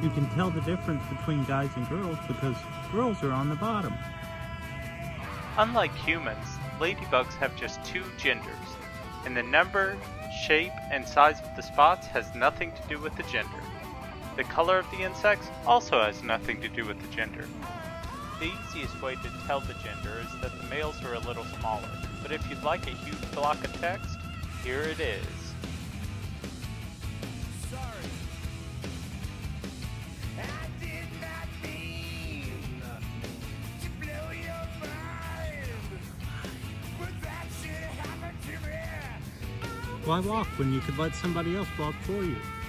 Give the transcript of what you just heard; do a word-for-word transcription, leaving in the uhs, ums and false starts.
You can tell the difference between guys and girls because girls are on the bottom. Unlike humans, ladybugs have just two genders, and the number, shape, and size of the spots has nothing to do with the gender. The color of the insects also has nothing to do with the gender. The easiest way to tell the gender is that the males are a little smaller, but if you'd like a huge block of text, here it is. Sorry. I did not mean to blow your mind, but that shit happened to me. Why walk when you could let somebody else walk for you?